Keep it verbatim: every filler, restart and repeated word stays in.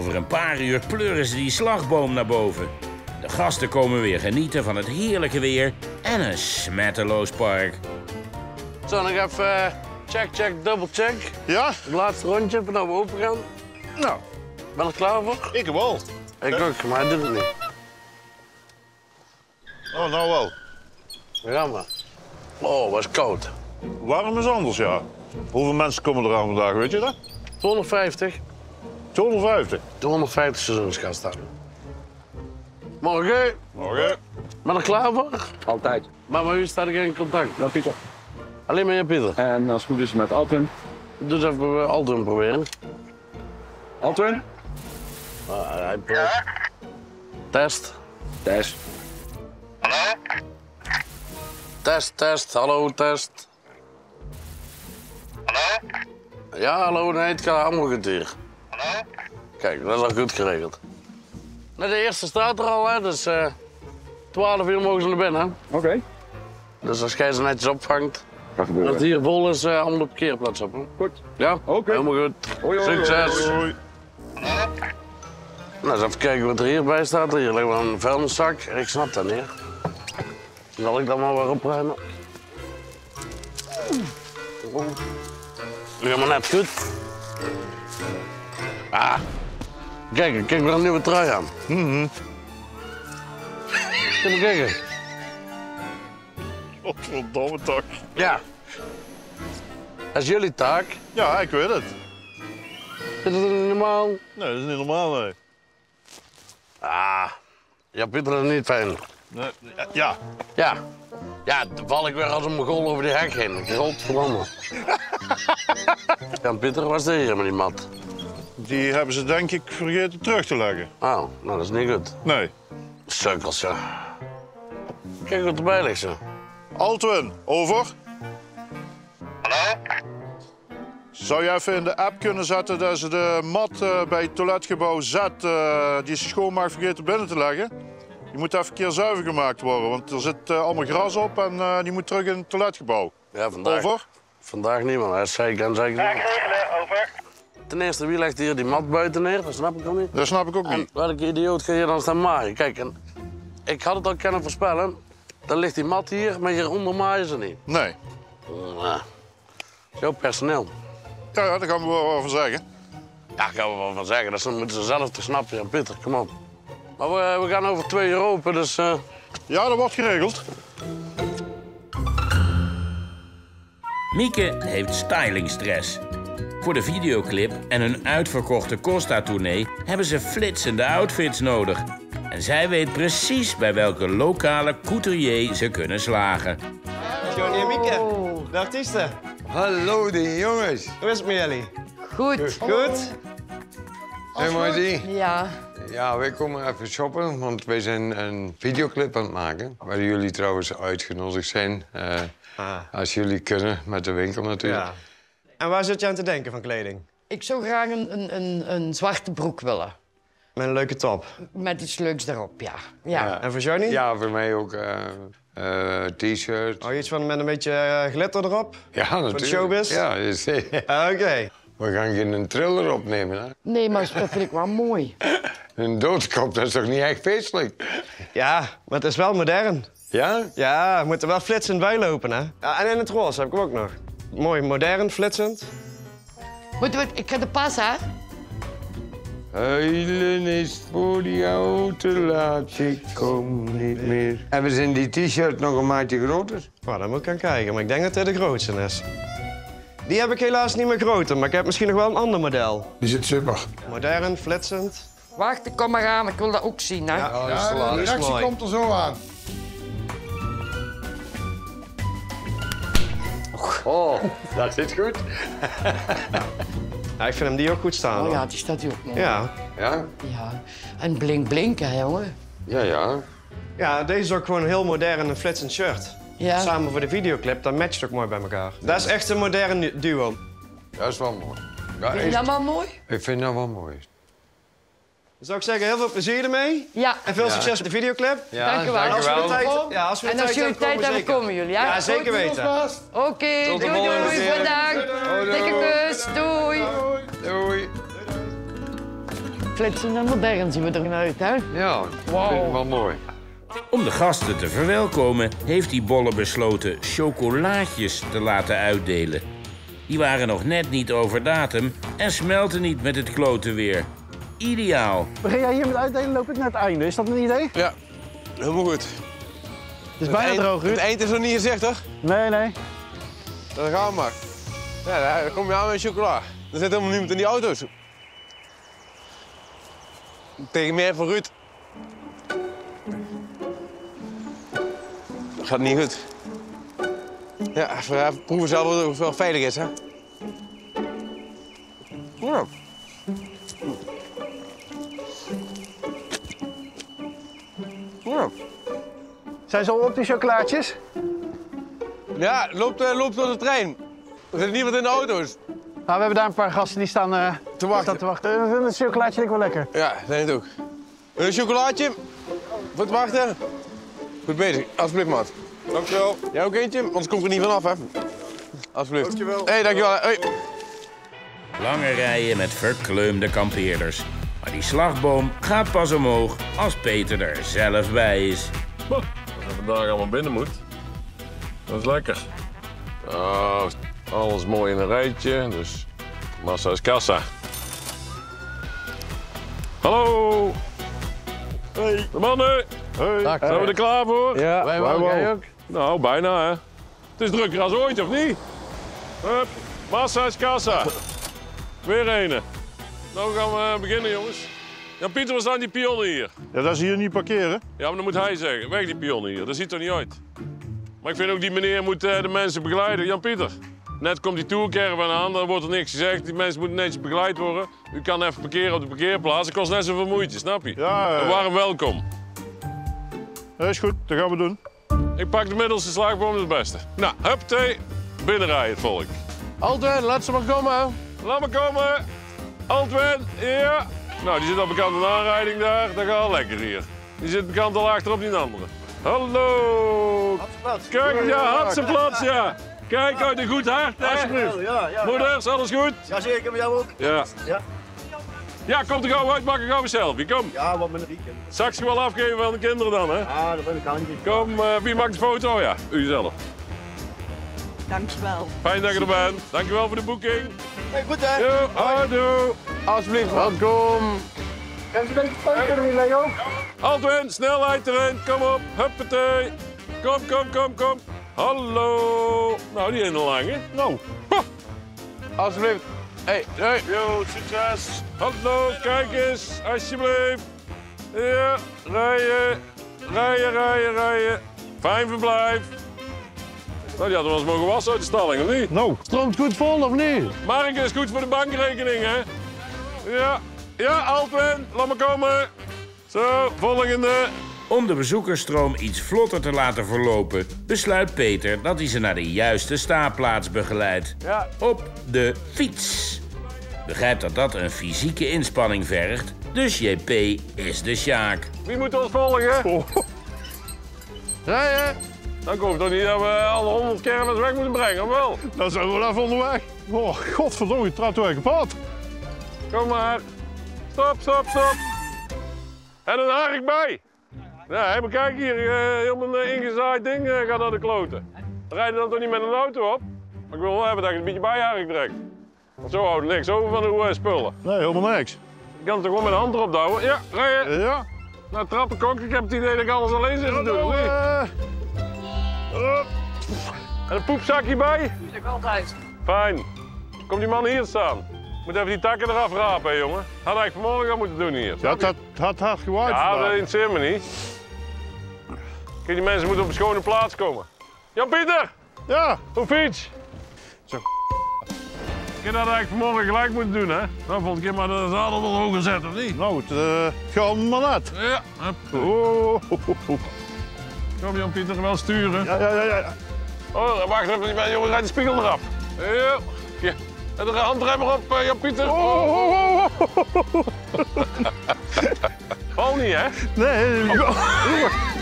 over een paar uur pleuren ze die slagboom naar boven. De gasten komen weer genieten van het heerlijke weer en een smetteloos park. Zo, nog even uh, check, check, double check. Ja? Het laatste rondje, voordat we open gaan. Nou, ben je er klaar voor? Ik wel. Ik ook, maar hij doet het niet. Oh, nou wel. Ja, maar. Oh, wat is koud. Warm is anders, ja. Hoeveel mensen komen er aan vandaag, weet je dat? tweehonderdvijftig. tweehonderdvijftig. tweehonderdvijftig seizoensgasten. Morgen. Morgen. Ben je er klaar voor? Altijd. Maar met u staat ik in contact. Ja, Pieter. Alleen met je, Pieter. En als het goed is met Altwin. Dus even uh, Aldrin proberen. Altwin? Ah, hij probeert. Test. Thijs. Test, test. Hallo, test. Hallo? Ja, hallo. Nee, het gaat allemaal goed hier. Hallo? Kijk, dat is al goed geregeld. Nee, de eerste staat er al, hè. Dus uh, twaalf uur mogen ze naar binnen. Oké. Okay. Dus als jij ze netjes opvangt, Kan dat gebeuren. het hier vol is, uh, allemaal de parkeerplaats op. Hè. Goed. Ja? Oké. Okay. Helemaal goed. Hoi, hoi, Succes. Hoi. Nou, eens even kijken wat er hierbij staat. Hier ligt wel een vuilniszak. Ik snap dat niet. Zal ik dat maar weer opruimen? Ligt maar net goed. Ah. Kijk, ik kijk weer een nieuwe trui aan. Mhm. Kom maar kijken. Godverdomme toch. Ja. Dat is jullie taak. Ja, ik weet het. Is het niet normaal? Nee, dat is niet normaal, nee. Ah. Ja, Pieter, dat is niet fijn. nee. Ja. Ja. Ja, dan val ik weer als een mogol over die hek heen. Godverdomme. Ja, Pieter, was de hier met die mat? Die hebben ze denk ik vergeten terug te leggen. Oh, nou, dat is niet goed. Nee. Sukkels, ja. Kijk wat erbij ligt, zo. Altwin, over. Hallo? Zou je even in de app kunnen zetten dat ze de mat uh, bij het toiletgebouw Z, uh, die ze schoonmaakt, vergeten binnen te leggen? Die moet even een keer zuiver gemaakt worden, want er zit uh, allemaal gras op en uh, die moet terug in het toiletgebouw. Ja, vandaag. Over? Vandaag niet, man. Dat zei ik en zei ik Zaak niet. regelen, over. Ten eerste, wie legt hier die mat buiten neer? Dat snap ik al niet. Dat snap ik ook En niet. welke idioot ga je dan staan maaien? Kijk, en ik had het al kunnen voorspellen. Dan ligt die mat hier, maar hieronder maaien ze niet. Nee. Nou, jouw personeel. Ja, ja, daar gaan we wel over zeggen. Ja, daar gaan we wel van zeggen. Dat moeten ze zelf te snappen, Jan Pieter. Kom op. Maar we, we gaan over twee uur open, dus... Uh... Ja, dat wordt geregeld. Mieke heeft stylingstress. Voor de videoclip en een uitverkochte Costa-tournee hebben ze flitsende outfits nodig. En zij weet precies bij welke lokale couturier ze kunnen slagen. Johnny en Mieke, de artiesten. Hallo de jongens. Hoe is het met jullie? Goed. Goed? En Marty? Ja. Ja, wij komen even shoppen, want wij zijn een videoclip aan het maken. Waar jullie trouwens uitgenodigd zijn. Uh, Ah. Als jullie kunnen, met de winkel natuurlijk. Ja. En waar zit je aan te denken van kleding? Ik zou graag een, een, een, een zwarte broek willen. Met een leuke top. Met iets leuks erop, ja. Ja. Ja. En voor Johnny? Ja, voor mij ook uh, uh, t-shirt. Oh, iets van met een beetje uh, glitter erop? Ja, natuurlijk. de showbiz? Ja, dus, Oké. Okay. we gaan geen thriller opnemen, hè? Nee, maar dat vind ik wel mooi. Een doodskop, dat is toch niet echt feestelijk? Ja, maar het is wel modern. Ja? Ja, we moeten wel flitsend bijlopen, hè? Ja, en in het roze heb ik hem ook nog. Mooi, modern, flitsend. Moeten we, ik ga de pas, hè? Huilen is voor jou te laat, ik kom niet meer. Hebben ze in die t-shirt nog een maatje groter? Nou, daar moet ik aan kijken, maar ik denk dat dit de grootste is. Die heb ik helaas niet meer groter, maar ik heb misschien nog wel een ander model. Die zit super. Modern, flitsend. Wacht, ik kom maar aan. Ik wil dat ook zien, hè? Ja, Ja, dat de is reactie mooi. komt er zo aan. Oh, dat zit goed. Ja, ik vind hem die ook goed staan. Oh hoor. ja, die staat hier ook mooi. Ja. Ja? Ja. En blink blink, hè, jongen? Ja, ja. Ja, deze is ook gewoon een heel modern en flitsend shirt. Ja. Samen voor de videoclip, dat matcht ook mooi bij elkaar. Dat is echt een modern duo. Dat is wel mooi. Ja, Vind je ik, dat wel mooi? ik vind dat wel mooi. Dan zou ik zeggen, heel veel plezier ermee. Ja. En veel succes met de videoclip. Ja, Dank u wel. En als we de tijd, Kom. ja, als we de En als tijd jullie tijd hebben, komen jullie, ja? Ja, zeker weten. Oké, okay, Tot de doei volgende doei, keer. bedankt. Doei, doei. Dikke kus, doei. Doei. Flitsen en modern zien we er uit, hè? Ja, Wauw. vind ik wel mooi. Om de gasten te verwelkomen heeft die bolle besloten chocolaatjes te laten uitdelen. Die waren nog net niet over datum en smelten niet met het klote weer. Ideaal. Begin jij hier met uitdelen, loop ik naar het einde. Is dat een idee? Ja, helemaal goed. Het is bijna eind, droog, Ruud. Het eind is nog niet gezegd, toch? Nee, nee. Dan gaan we maar. Ja, dan kom je aan met chocola. Er zit helemaal niemand in die auto's. Tegen mij van Ruud. Dat gaat niet goed. Ja, even proeven zelf of het wel veilig is, hè? Ja. Ja. Zijn ze al op die chocolaatjes? Ja, loopt, uh, loopt door de trein. Er zit niemand in de auto's. Nou, we hebben daar een paar gasten die staan, uh, Te wachten. staan te wachten. Een chocolaatje lijkt wel lekker. Ja, denk het ook. Een chocolaatje. Voor te wachten. Goed bezig. Alsjeblieft, maat. Dankjewel. Jij ook eentje? Anders komt er niet vanaf, hè? Alsjeblieft. Dankjewel. Hé, hey, dankjewel. Hey. Lange rijen met verkleumde kampeerders. Maar die slagboom gaat pas omhoog als Peter er zelf bij is. Als je vandaag allemaal binnen moet, dat is lekker. Oh, alles mooi in een rijtje, dus massa is kassa. Hallo! Hey! De mannen! Hey. Zijn we er klaar voor? Ja, Wij wel, jij ook. Nou, bijna hè. Het is drukker als ooit, of niet? Hup, massa is kassa. Weer een. Nou gaan we beginnen, jongens. Ja, Pieter, waar staan die pionnen hier? Ja, dat is hier niet parkeren. Ja, maar dan moet hij zeggen. Weg die pionnen hier, dat ziet er niet uit. Maar ik vind ook die meneer moet uh, de mensen begeleiden. Jan-Pieter, net komt die tourcaravan aan, dan wordt er niks gezegd. Die mensen moeten netjes begeleid worden. U kan even parkeren op de parkeerplaats, dat kost net zoveel moeite, snap je? Ja, ja. Een warm welkom. Dat is goed, dat gaan we doen. Ik pak de middelste slagboom, dat is het beste. Nou, huppatee, binnenrijden het volk. Altwin, laat ze maar komen. Laat me komen. Altwin, ja. Nou, die zit al bekend aan de aanrijding daar. Dat gaat al lekker hier. Die zit bekend al achterop die andere. Hallo. Kijk, ja, Hatsenplats, ja. Kijk, uit een goed hart, hè. Alsjeblieft. Ja, ja. Moeders, alles goed? Jazeker, met jou ook. Ja. Ja. Ja, kom er gauw uit, pak een gauw een selfie, kom. Ja, wat met een weekend. Straks wel afgeven aan de kinderen dan, hè. Ah, dat ben ik handje. Kom, uh, wie maakt de foto? Ja, u zelf. Dankjewel. Fijn dat je er bent. Dankjewel voor de boeking. Hey, goed hè? Yo, houdoe. Alsjeblieft, welkom. Even een beetje spijkeren, Leo. Altwin, snelheid erin, kom op, huppatee. Kom, kom, kom, kom. Hallo. Nou, die is nog lang, hè? Nou. Alsjeblieft. Hey, hey. Yo, succes. Hallo, kijk eens, alsjeblieft. Ja, rijden, rijden, rijden, rijden. Fijn verblijf. Nou, die hadden we ons mogen wassen uit de stalling, of niet? Nou. Stroomt goed vol, of niet? Mark is goed voor de bankrekening, hè? Ja, ja, Altwin, laat me komen. Zo, volgende. Om de bezoekersstroom iets vlotter te laten verlopen, besluit Peter dat hij ze naar de juiste staanplaats begeleidt. Ja. Op de fiets. Begrijpt dat dat een fysieke inspanning vergt, dus J P is de Sjaak. Wie moet ons volgen? Oh. Rijden. Dan komt het toch niet dat we alle honderd caravans weg moeten brengen, of wel? Dan zijn we wel even onderweg. Oh, godverdomme, je trapt weer kapot. Kom maar. Stop, stop, stop. En een harig bij. Ja, maar kijk hier, uh, helemaal een ingezaaid ding uh, gaat naar de kloten. Dan rijden dan toch niet met een auto op? Maar ik wil wel hebben dat je een beetje bijharig trekt. Want zo houdt niks over van de uh, spullen. Nee, helemaal niks. Je kan het toch gewoon met de hand erop douwen? Ja, rijden. Ja. Nou, trappenkok, ik heb het idee dat ik alles alleen zit te doen. Nou, of niet? uh... En een poepzakje bij? Ik altijd. Fijn. Komt die man hier staan? Moet even die takken eraf rapen, hè, jongen. Had eigenlijk vanmorgen al moeten doen hier. Ja, het had, had hard gewaaid Ja, vandaag. dat interesseert me niet. Kijk, die mensen moeten op een schone plaats komen. Jan-Pieter! Ja. Hoe fiets? Zo. Ik had dat eigenlijk vanmorgen gelijk moeten doen, hè? Nou, volgende keer maar de zadel nog hoger zetten, of niet? Nou, het uh, gaat allemaal net. Ja. Hup. Oh. Kom Jan-Pieter, wel sturen. Ja, ja, ja, ja. Oh, wacht even, jongen, rijd de spiegel eraf. Ja. Ja. En de handremmer op, uh, Jan-Pieter. Oh, oh, oh, oh. Val niet, hè? Nee.